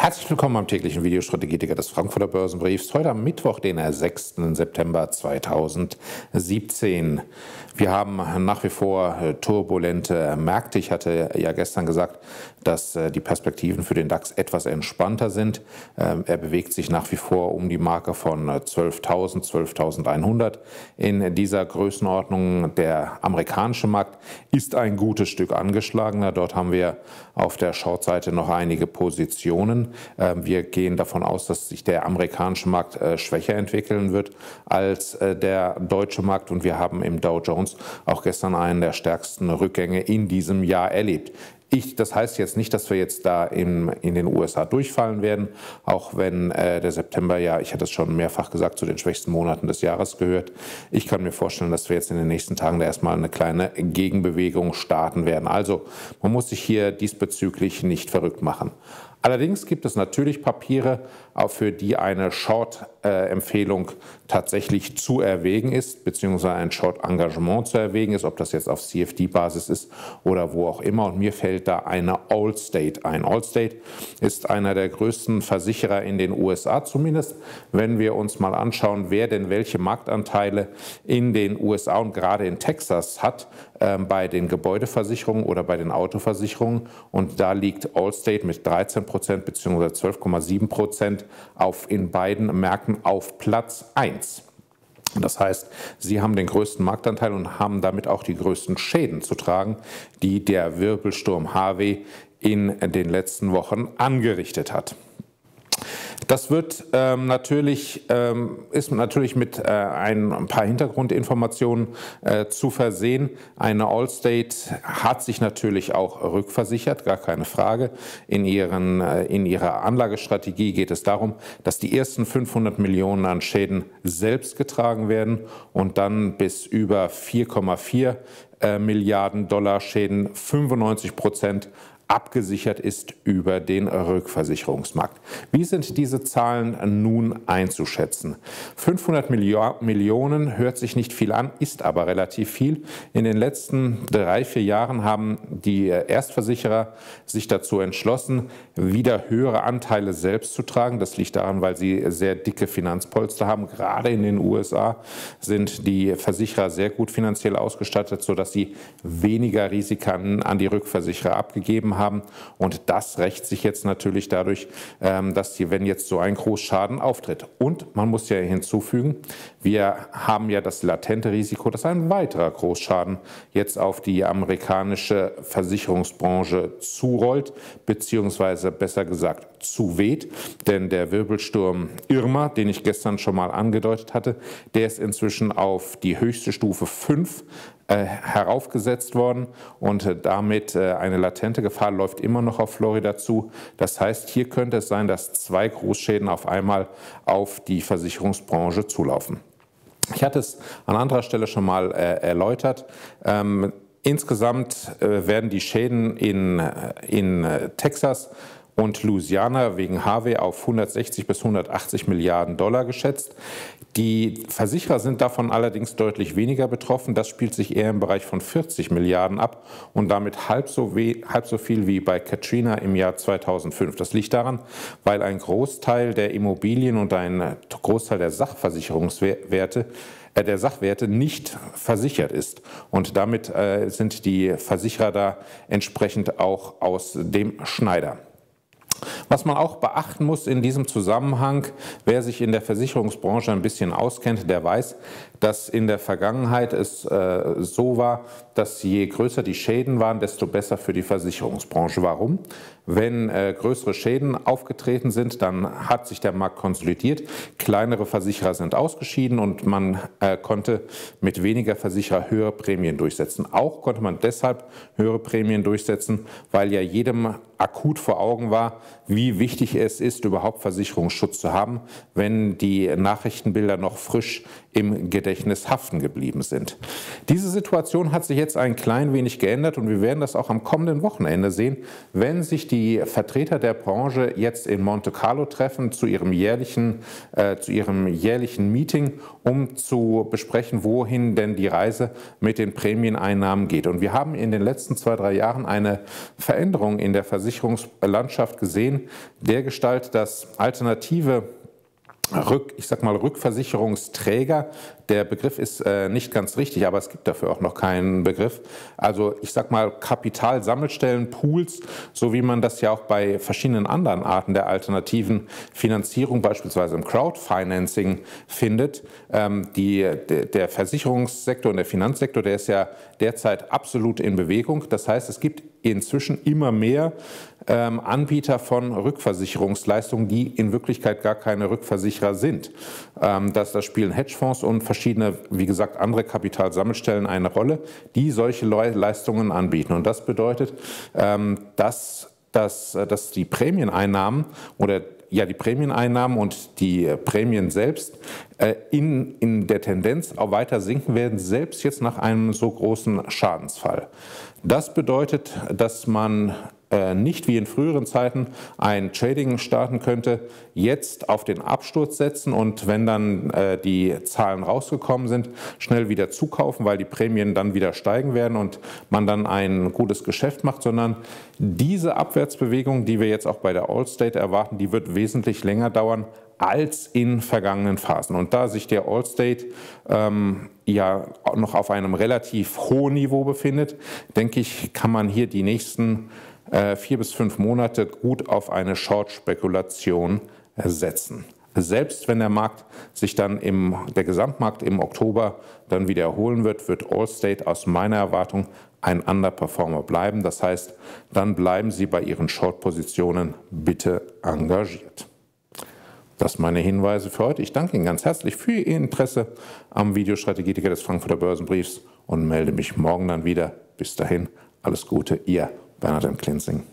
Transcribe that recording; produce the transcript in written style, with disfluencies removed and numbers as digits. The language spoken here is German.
Herzlich willkommen am täglichen Videostrategieticker des Frankfurter Börsenbriefs. Heute am Mittwoch, den 6. September 2017. Wir haben nach wie vor turbulente Märkte. Ich hatte ja gestern gesagt, dass die Perspektiven für den DAX etwas entspannter sind. Er bewegt sich nach wie vor um die Marke von 12.000, 12.100. In dieser Größenordnung der amerikanische Markt ist ein gutes Stück angeschlagener. Dort haben wir auf der Short-Seite noch einige Positionen. Wir gehen davon aus, dass sich der amerikanische Markt schwächer entwickeln wird als der deutsche Markt, und wir haben im Dow Jones auch gestern einen der stärksten Rückgänge in diesem Jahr erlebt. Das heißt jetzt nicht, dass wir jetzt da in den USA durchfallen werden, auch wenn der September ja, ich hatte es schon mehrfach gesagt, zu den schwächsten Monaten des Jahres gehört. Ich kann mir vorstellen, dass wir jetzt in den nächsten Tagen da erstmal eine kleine Gegenbewegung starten werden. Also man muss sich hier diesbezüglich nicht verrückt machen. Allerdings gibt es natürlich Papiere, für die eine Short-Empfehlung tatsächlich zu erwägen ist, beziehungsweise ein Short-Engagement zu erwägen ist, ob das jetzt auf CFD-Basis ist oder wo auch immer. Und mir fällt da eine Allstate ein. Allstate ist einer der größten Versicherer in den USA, zumindest wenn wir uns mal anschauen, wer denn welche Marktanteile in den USA und gerade in Texas hat, bei den Gebäudeversicherungen oder bei den Autoversicherungen. Und da liegt Allstate mit 13% bzw. 12,7% in beiden Märkten auf Platz 1. Das heißt, sie haben den größten Marktanteil und haben damit auch die größten Schäden zu tragen, die der Wirbelsturm Harvey in den letzten Wochen angerichtet hat. Das ist natürlich mit ein paar Hintergrundinformationen zu versehen. Eine Allstate hat sich natürlich auch rückversichert, gar keine Frage. In ihrer Anlagestrategie geht es darum, dass die ersten 500 Millionen an Schäden selbst getragen werden und dann bis über 4,4 Milliarden Dollar Schäden 95% abgesichert ist über den Rückversicherungsmarkt. Wie sind diese Zahlen nun einzuschätzen? 500 Millionen hört sich nicht viel an, ist aber relativ viel. In den letzten 3-4 Jahren haben die Erstversicherer sich dazu entschlossen, wieder höhere Anteile selbst zu tragen. Das liegt daran, weil sie sehr dicke Finanzpolster haben. Gerade in den USA sind die Versicherer sehr gut finanziell ausgestattet, sodass sie weniger Risiken an die Rückversicherer abgegeben haben. Und das rächt sich jetzt natürlich dadurch, dass wenn jetzt so ein Großschaden auftritt. Und man muss ja hinzufügen, wir haben ja das latente Risiko, dass ein weiterer Großschaden jetzt auf die amerikanische Versicherungsbranche zurollt, beziehungsweise besser gesagt zuweht. Denn der Wirbelsturm Irma, den ich gestern schon mal angedeutet hatte, der ist inzwischen auf die höchste Stufe 5 heraufgesetzt worden, und damit eine latente Gefahr läuft immer noch auf Florida zu. Das heißt, hier könnte es sein, dass 2 Großschäden auf einmal auf die Versicherungsbranche zulaufen. Ich hatte es an anderer Stelle schon mal erläutert. Insgesamt werden die Schäden in Texas und Louisiana wegen Harvey auf 160 bis 180 Milliarden Dollar geschätzt. Die Versicherer sind davon allerdings deutlich weniger betroffen. Das spielt sich eher im Bereich von 40 Milliarden ab und damit halb so viel wie bei Katrina im Jahr 2005. Das liegt daran, weil ein Großteil der Immobilien und ein Großteil der Sachversicherungswerte der Sachwerte nicht versichert ist. Und damit sind die Versicherer da entsprechend auch aus dem Schneider. Was man auch beachten muss in diesem Zusammenhang, wer sich in der Versicherungsbranche ein bisschen auskennt, der weiß, dass in der Vergangenheit es so war, dass je größer die Schäden waren, desto besser für die Versicherungsbranche. Warum? Wenn größere Schäden aufgetreten sind, dann hat sich der Markt konsolidiert, kleinere Versicherer sind ausgeschieden und man konnte mit weniger Versicherer höhere Prämien durchsetzen. Auch konnte man deshalb höhere Prämien durchsetzen, weil ja jedem akut vor Augen war, wie wichtig es ist, überhaupt Versicherungsschutz zu haben, wenn die Nachrichtenbilder noch frisch im Gedächtnis haften geblieben sind. Diese Situation hat sich jetzt ein klein wenig geändert und wir werden das auch am kommenden Wochenende sehen, wenn sich die Vertreter der Branche jetzt in Monte Carlo treffen zu ihrem jährlichen Meeting, um zu besprechen, wohin denn die Reise mit den Prämieneinnahmen geht. Und wir haben in den letzten 2-3 Jahren eine Veränderung in der Versicherungslandschaft gesehen, dergestalt, dass alternative Rückversicherungsträger, der Begriff ist nicht ganz richtig, aber es gibt dafür auch noch keinen Begriff. Also Kapitalsammelstellen, Pools, so wie man das ja auch bei verschiedenen anderen Arten der alternativen Finanzierung, beispielsweise im Crowdfinancing, findet. Der Versicherungssektor und der Finanzsektor, der ist ja derzeit absolut in Bewegung. Das heißt, es gibt inzwischen immer mehr Anbieter von Rückversicherungsleistungen, die in Wirklichkeit gar keine Rückversicherer sind. Da spielen Hedgefonds und verschiedene, wie gesagt, andere Kapitalsammelstellen eine Rolle, die solche Leistungen anbieten. Und das bedeutet, dass die Prämieneinnahmen die Prämieneinnahmen und die Prämien selbst in der Tendenz auch weiter sinken werden, selbst jetzt nach einem so großen Schadensfall. Das bedeutet, dass man nicht wie in früheren Zeiten ein Trading starten könnte, jetzt auf den Absturz setzen und wenn dann die Zahlen rausgekommen sind, schnell wieder zukaufen, weil die Prämien dann wieder steigen werden und man dann ein gutes Geschäft macht, sondern diese Abwärtsbewegung, die wir jetzt auch bei der Allstate erwarten, die wird wesentlich länger dauern als in vergangenen Phasen. Und da sich der Allstate noch auf einem relativ hohen Niveau befindet, denke ich, kann man hier die nächsten 4 bis 5 Monate gut auf eine Short-Spekulation setzen. Selbst wenn der Gesamtmarkt im Oktober dann wieder erholen wird, wird Allstate aus meiner Erwartung ein Underperformer bleiben. Das heißt, dann bleiben Sie bei Ihren Short-Positionen bitte engagiert. Das sind meine Hinweise für heute. Ich danke Ihnen ganz herzlich für Ihr Interesse am Videostrategieticker des Frankfurter Börsenbriefs und melde mich morgen dann wieder. Bis dahin, alles Gute, Ihr Bernhard M. Klinzing.